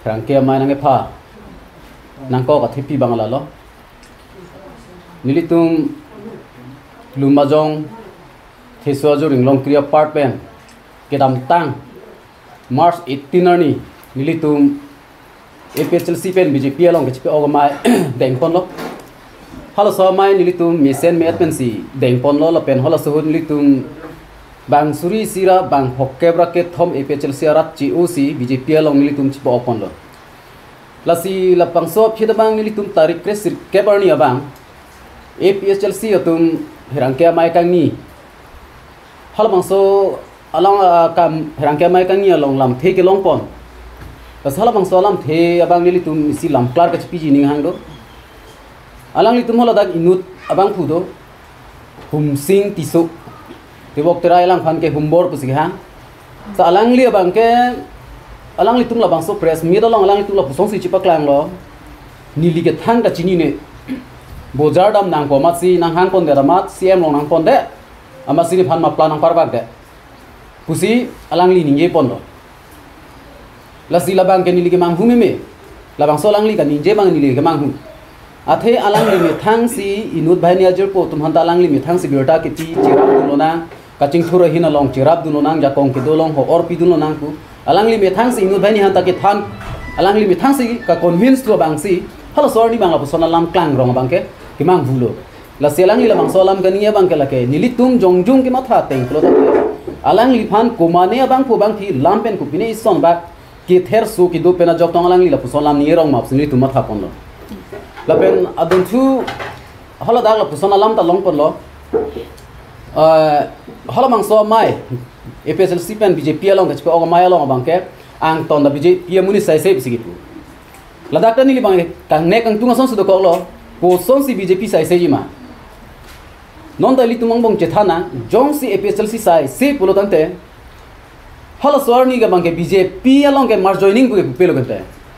rangke mai nang pha nang ko ka thipi bangla lo nilitum lumajong theswajo ringlong kriya part pen kedam tang March 18 ni nilitum APHLC pen BJP along ke ogama dengpon lo halo so mai nilitum misen me atpensi dengpon lo pen holo so nilitum bang suri sira bang hokkebra ke thom APHLC arat COC BJP along nilitum chipo opon lo lasi lapang so phida bang nilitum tarik kresir kebarni abang APHLC atum herangke mai kangni halo bang so along kam herangke mai kangni along lam the ke long pon asala bang so lam the abang nilitum isi lam klar ke piji ning hang do alang litum hola dak inut abang phudo hum sing tisu tibok terai lang phan ke humbor pusig hang sa alang li abang ke alang litum la bang so press mi dolong alang litum la pusong si chipak lang lo nili ke thang ka chini ne bojar dam nang ko mat si nang hang pon de ramat cm long nang pon de ama sini phan ma plan nang par bak de pusi alang li ninge pon lo lasi labang ke nili ke mang humi me labang so alang li ka ninje bang nili ke mang hu athe alang li me thang si inut bhai ajur po tum han alang li me thang si birta ke ti chirap duno na kaching thura hina long chirap duno nang jakong ke dolong ho or pi duno nang ku alang li me thang si inut bhai ni han ta ke than alang li me thang si ka convince to bang si halo sor ni bang la pusona lam klang rong bang ke mang vulo la selang li labang so lam ka ni bang ke la ke nili tum jongjung ke matha teng klo ta alang li phan kumane bang pu bang thi lam pen ku pine ison ba ki ther su ki do pena jok tong alang li la puson lam ni rong map sini tu matha pon lo la pen adun thu hala dag la puson lam ta long pon lo hala mang so mai APHLC pen BJP along ke ko mai along bang ke ang ton da BJP muni sai sai bisigitu la dak ta ni li bang kang ne kang tunga son su do ko lo ko son si BJP sai sai ma non da li tumang bong chethana jong si APHLC sai se pulo tante hala swarni ga bang ke BJP along ke mar joining ku pelo kante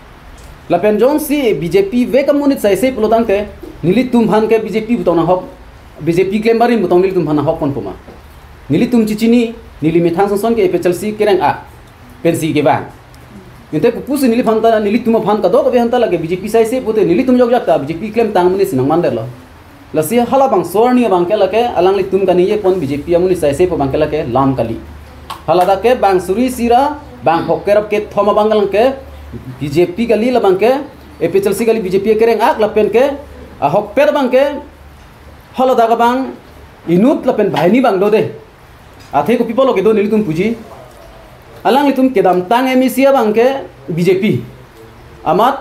la pen jong si BJP ve kamunit sai se pulo tante nili tum han ke BJP butona hok BJP claim barin butong nili tum han hok pon puma nili tum chichini nili mithang son ke APHLC kerang a pensi ke ba inte pusi nili phanta nili tum phan ka do ka be hanta lage BJP sai se pute nili tum jog jakta BJP claim tang muni sinang mandar lo la si hala bang swarni bang ke lake alang li tum ka ni ye pon BJP amuni sai se po bang ke lake lam kali hala da ke bang suri sira bang hokkerap ke thoma bangalang ke BJP kali la bang ke APHLC kali BJP kereng ak la pen ke a hokper bang ke hala da ka bang inut la pen bhaini bang do de athe ko people ke do nili tum puji alang litum kedam tang emisia bang ke BJP amat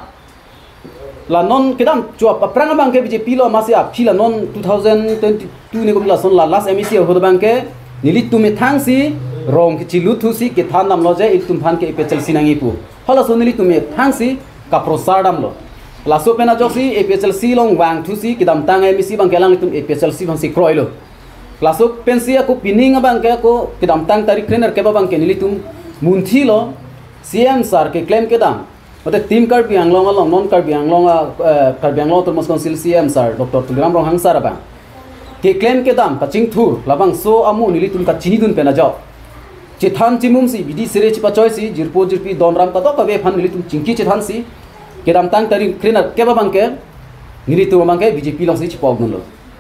la non kedam chua prang bang ke BJP lo masya phila non 2022 ne ko la son la last emisia ho bang ke nilitum me thang si rong ki chilu thu si ke than nam lo je itum phan ke APHLC nangi pu hala so nilitum me thang si ka prosadam lo la so pena josi APHLC long wang thu si kedam tang emisia bang ke alang litum APHLC bang si kroilo lasuk pensia ko pining bang ke ko kedam tang tarik trainer ke bang ke nilitum munthi lo CM sar ke claim ke dam ote team card bi anglong along non card bi anglong Turmos Council CM sar Dr. Tuliram Rong hang sar bang ke claim ke dam kaching thur labang so amu nilitum ka chini dun pena jaw chithan chimum si bidi sire chipa choi si jirpo jirpi donram ka do ka be phan nilitum chingki chithan si ke dam tang tarik trainer ke bang ke nilitum bang ke BJP long si chipog nun lo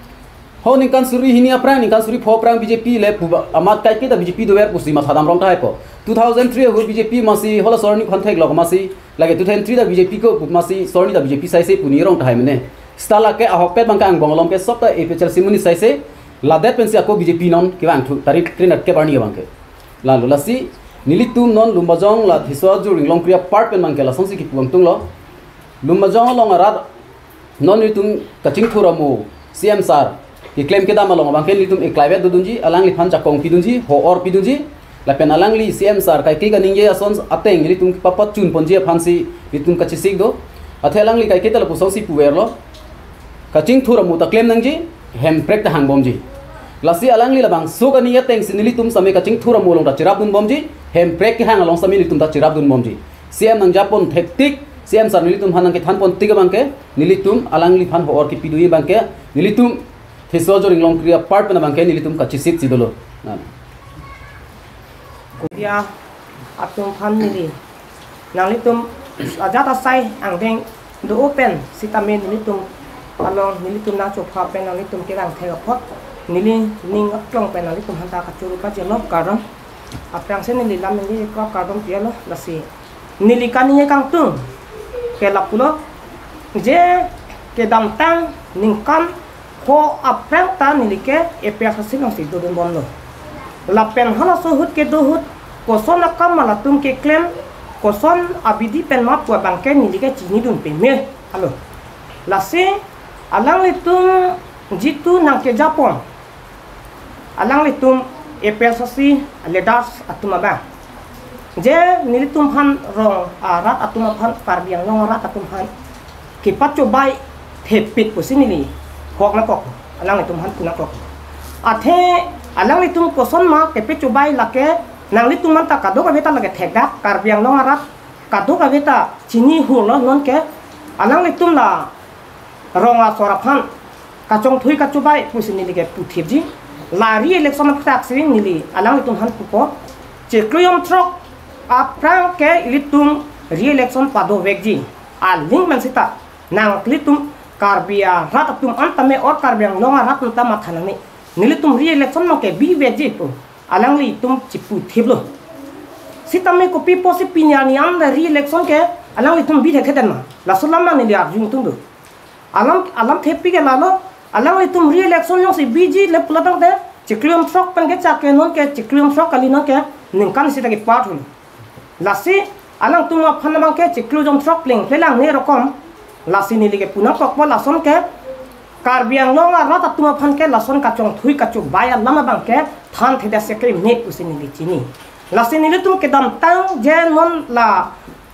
ho ningkan suri hini aprang ningkan suri pho prang BJP le amat kai ke da BJP do wer pusi ma thadam rong thai po 2003 ho BJP masi hola sorni contact log masi lage 2003 da BJP ko masi sorni da BJP sai se puni rong thai mene stala ke ahok pet bangka ang bongolom ke sop ta APHLC muni sai se la det pensi ko BJP non ke bang thu tarik trainer ke barni bangke la lulasi nilitum non lumbajong la thiswa ju ringlong kriya part pen bangke la songsi ki puang tung lo lumbajong long arat non nilitum kaching thuramu CM sar ki claim ke dama long bangke nilitum eklaibe dudunji alang li phan jakong pidunji ho or pidunji la pen alang li CM sar kai ki ganinge asons ateng nilitum papat chun ponje phansi nilitum kachisik do athe alang li kai ke tala pusong si puwerlo kaching thuramu ta claim nangji hem prek ta hang bomji lasi alang li labang so gani ateng sinilitum same kaching thuramu long ta chirap dun bomji hem prek ki hang along same nilitum ta chirap dun bomji CM nang japon thektik CM sar nilitum hanang ke than pon tiga bangke nilitum alang li phan ho or ki pidui bangke nilitum Hiswajo ringlong kriya part pena bangke nilitum kachisik sidolo ya atung phan nili nang litum jata sai ang deng do open sitamen nilitum along nilitum na chopa pen nilitum kirang thega phot nili ning aklong pen nilitum hanta ka churu ka jelo karam aprang sen nili lam nili ko karam pialo lasi nili kaniye kang tung ke lapulo je ke dam tang ning kan ko aprang ta nili ke epia hasil si do don bonlo la pen hala so hut ke do hut ko son akam mala tum ke klem koson abidi pen map buat bangke ni liga cini dun pemir halo lasi alang litum jitu nang ke Japon alang litum epsasi ledas atuma ba je nilitum han rong arat atuma han parbiang long arat atum han kipat cobai thepit pusini li kok na kok alang litum han kuna kok athe alang litum koson ma kepit cobai lake nang litum manta kado ka beta lage thegak karbiang long arat kado ka beta cini hulo non ke alang litum la ronga soraphan kacong thui ka chubai pusini lige puthibji lari election tak sing nili alang litum han puko chekluyom trok aprang ke litum re-election pado vekji aling mansita nang litum karbia ratatum antame or karbiang long arat nta mathanani nilitum re-election no ke bi vekji pu alang li tum cipu thiblo sitame ko pipo si pinyani am da re-election ke alang li tum bi dekheden ma la sulama ni li arjung tum do alam thepi ke lalo alang li tum re-election yo si biji le pulatang de ciklium trok pen ke chake non ke ciklium trok kali non ke ningkan sita ke part hul lasi alang tum aphan bang ke ciklium trok pling pelang ne rokom lasi ni li ke punang kok bo lason ke karbiang longa rata tuma phan ke lason kacong thui kacuk baya lama bang ke than theda sekre me usini lichini lasini litum ke dam tang je non la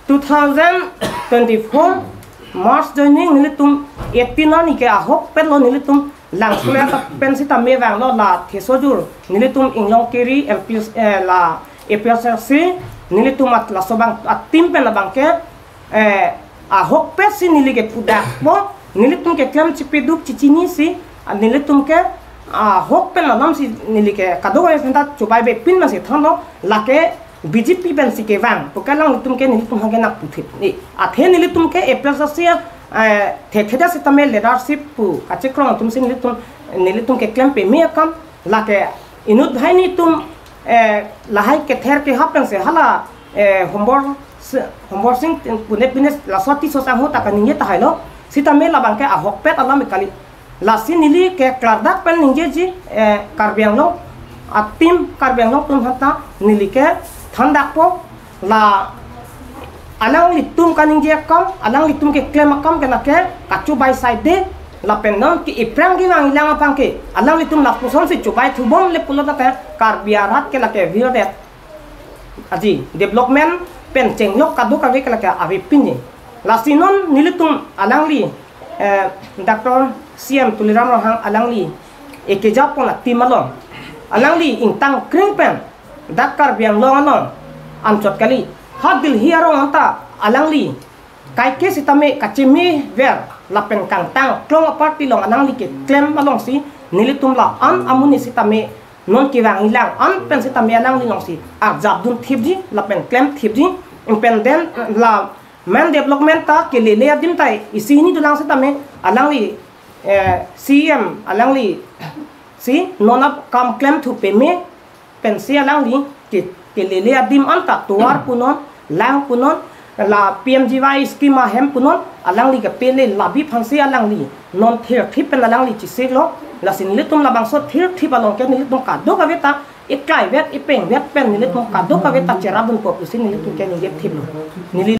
2024 March joining nilitum 18 ni ke ahok pelo nilitum lang sule ta pensita me wang lo la thesojur nilitum inglong kiri mpc la epsc nilitum at la sobang at timpe la bang ke ahok pesi nilige pudak bo nilitum ke klam chipiduk chichini si nilitum ke hok pen lam si nilike kado ga senta chubai be pin ma si thano lake BJP pen si ke wang pokalang nilitum ke nilitum hage nak puthit ni athe nilitum ke eplasasia thetheda se tamel leadership pu kachekrong tum sin nilitum ke klam pe me kam lake inut bhai ni tum lahai ke ther ke hapen se hala hombor sing pune pines la soti so sang hota kan ni ta hailo sita me labang ke ahok pet alam kali lasi nili ke klardak pen ningjeji karbiang lo atim karbiang lo tum hata nili ke thandak po la alang litum kaningje kam alang litum ke klem kam ke lake kachu bai side de la penon ki iprang gi wang ilang apang ke alang litum la puson si chubai thubon le pulota ke karbiarat ke lake virde aji development pen chenglok kadu ka ke lake avi pinni lasinon nilitum alang li Dr. CM tuliram rohang alang li eke Japon la timalong alang li intang kring pen dakar biang long anon anchot kali hadil hiarong anta alang li kai ke sitame kachimi ver lapen kang tang klong party long alang li ke klem along si nilitum la an amuni sitame non kiwang ilang an pen sitame alang li long si arjab dun thibji lapen klem thibji impendent la man development ta ke lele adim tai isini dulang sitame alang li CM alang li si nona kam klem thu peme pensi alang li ke lele adim anta tuar punon lang punon la PMGY schema hem punon alang li ke pele labi phansi alang li non thir thip pen alang li chisilo la sin litum labang so thir thip along ke litum ka do ka beta ikai vet ipeng vet pen litum ka do ka beta cherabun ko sin litum ke ni get thip